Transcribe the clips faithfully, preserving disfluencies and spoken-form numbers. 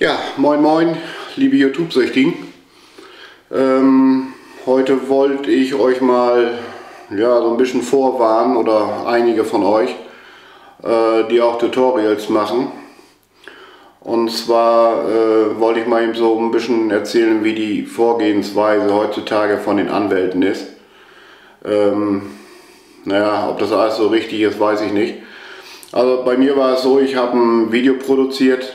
Ja, moin moin, liebe YouTube-Süchtigen. Ähm, heute wollte ich euch mal ja, so ein bisschen vorwarnen, oder einige von euch, äh, die auch Tutorials machen. Und zwar äh, wollte ich mal eben so ein bisschen erzählen, wie die Vorgehensweise heutzutage von den Anwälten ist. Ähm, naja, ob das alles so richtig ist, weiß ich nicht. Also bei mir war es so, ich habe ein Video produziert,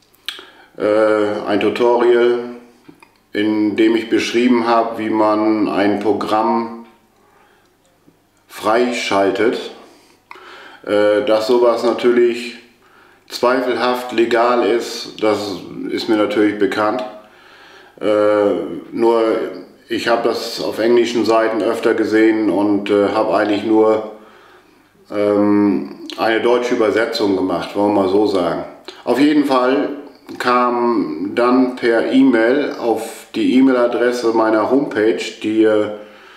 ein Tutorial, in dem ich beschrieben habe, wie man ein Programm freischaltet. Dass sowas natürlich zweifelhaft legal ist, das ist mir natürlich bekannt. Nur ich habe das auf englischen Seiten öfter gesehen und habe eigentlich nur eine deutsche Übersetzung gemacht, wollen wir mal so sagen. Auf jeden Fall kam dann per E-Mail auf die E-Mail-Adresse meiner Homepage, die äh,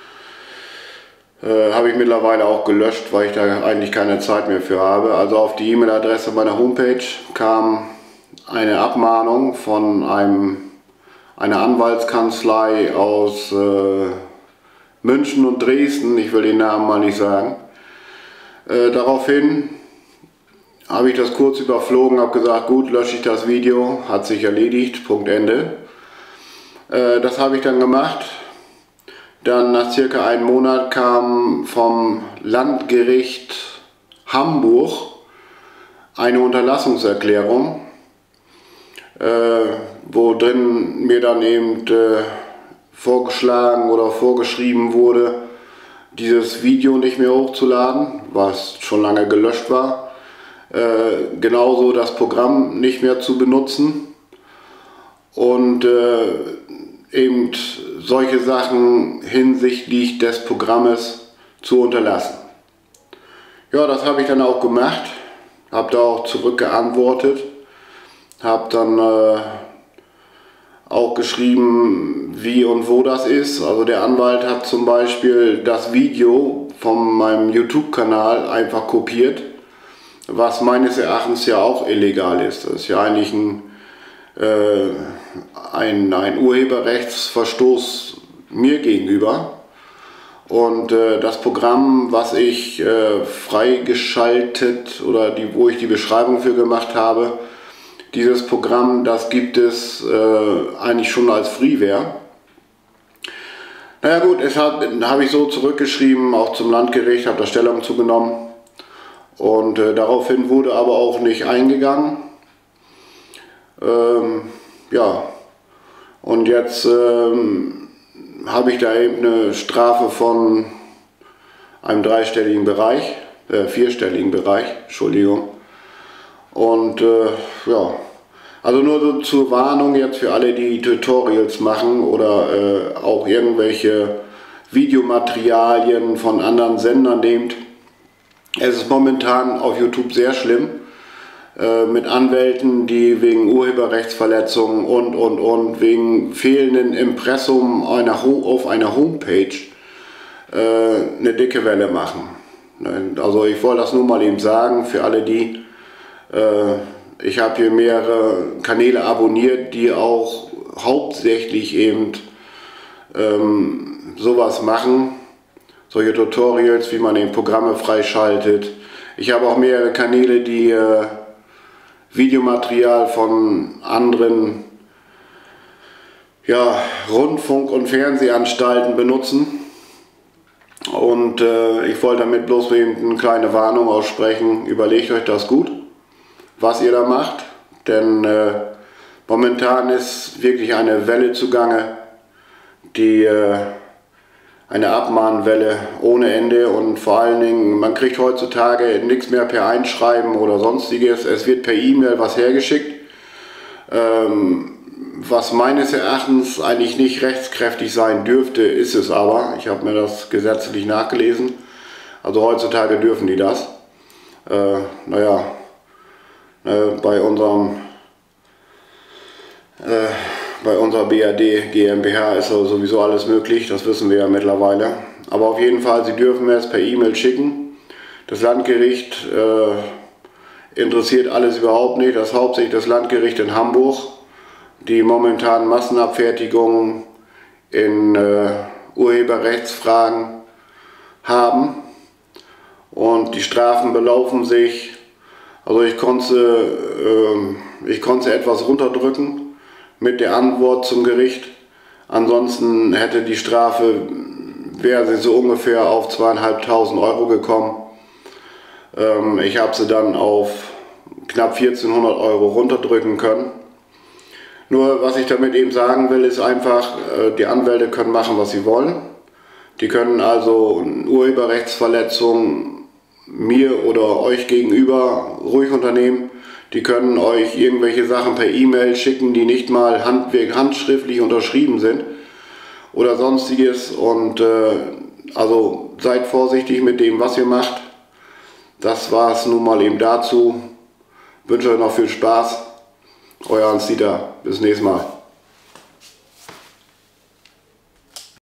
habe ich mittlerweile auch gelöscht, weil ich da eigentlich keine Zeit mehr für habe. Also auf die E-Mail-Adresse meiner Homepage kam eine Abmahnung von einem, einer Anwaltskanzlei aus äh, München und Dresden, ich will den Namen mal nicht sagen. Äh, daraufhin habe ich das kurz überflogen, habe gesagt, gut, lösche ich das Video, hat sich erledigt, Punkt Ende. Äh, das habe ich dann gemacht. Dann nach circa einem Monat kam vom Landgericht Hamburg eine Unterlassungserklärung, äh, wo drin mir dann eben äh, vorgeschlagen oder vorgeschrieben wurde, dieses Video nicht mehr hochzuladen, was schon lange gelöscht war. Äh, genauso das Programm nicht mehr zu benutzen und äh, eben solche Sachen hinsichtlich des Programmes zu unterlassen. Ja, das habe ich dann auch gemacht, habe da auch zurückgeantwortet, habe dann äh, auch geschrieben, wie und wo das ist. Also der Anwalt hat zum Beispiel das Video von meinem YouTube-Kanal einfach kopiert, was meines Erachtens ja auch illegal ist. Das ist ja eigentlich ein, äh, ein, ein Urheberrechtsverstoß mir gegenüber. Und äh, das Programm, was ich äh, freigeschaltet oder die, wo ich die Beschreibung für gemacht habe, dieses Programm, das gibt es äh, eigentlich schon als Freeware. Naja gut, es hat, habe ich so zurückgeschrieben, auch zum Landgericht, habe da Stellung zugenommen. Und äh, daraufhin wurde aber auch nicht eingegangen. Ähm, ja, und jetzt ähm, habe ich da eben eine Strafe von einem dreistelligen Bereich, äh, vierstelligen Bereich, Entschuldigung. Und äh, ja, also nur so zur Warnung jetzt für alle, die Tutorials machen oder äh, auch irgendwelche Videomaterialien von anderen Sendern nehmt. Es ist momentan auf YouTube sehr schlimm äh, mit Anwälten, die wegen Urheberrechtsverletzungen und und und wegen fehlenden Impressum einer auf einer Homepage äh, eine dicke Welle machen. Also ich wollte das nur mal eben sagen für alle die, äh, ich habe hier mehrere Kanäle abonniert, die auch hauptsächlich eben ähm, sowas machen. Solche Tutorials, wie man eben Programme freischaltet. Ich habe auch mehrere Kanäle, die äh, Videomaterial von anderen ja, Rundfunk- und Fernsehanstalten benutzen. Und äh, ich wollte damit bloß eben eine kleine Warnung aussprechen. Überlegt euch das gut, was ihr da macht. Denn äh, momentan ist wirklich eine Welle zugange, die äh, eine Abmahnwelle ohne Ende, und vor allen Dingen, man kriegt heutzutage nichts mehr per Einschreiben oder sonstiges, es wird per E-Mail was hergeschickt, ähm, was meines Erachtens eigentlich nicht rechtskräftig sein dürfte, ist es aber. Ich habe mir das gesetzlich nachgelesen, also heutzutage dürfen die das. Äh, naja, äh, bei unserem äh, Bei unserer B A D GmbH ist sowieso alles möglich, das wissen wir ja mittlerweile. Aber auf jeden Fall, Sie dürfen mir es per E-Mail schicken. Das Landgericht äh, interessiert alles überhaupt nicht, das ist hauptsächlich das Landgericht in Hamburg. die momentanen Massenabfertigungen in äh, Urheberrechtsfragen haben. Und die Strafen belaufen sich, also ich konnte, äh, ich konnte etwas runterdrücken mit der Antwort zum Gericht. Ansonsten hätte die Strafe, wäre sie so ungefähr auf zweieinhalbtausend Euro gekommen. Ähm, ich habe sie dann auf knapp vierzehnhundert Euro runterdrücken können. Nur was ich damit eben sagen will, ist einfach, äh, die Anwälte können machen, was sie wollen. Die können also Urheberrechtsverletzungen mir oder euch gegenüber ruhig unternehmen. Die können euch irgendwelche Sachen per E-Mail schicken, die nicht mal hand, handschriftlich unterschrieben sind oder sonstiges. Und äh, also seid vorsichtig mit dem, was ihr macht. Das war es nun mal eben dazu. Ich wünsche euch noch viel Spaß. Euer Hans-Dieter. Bis nächstes Mal.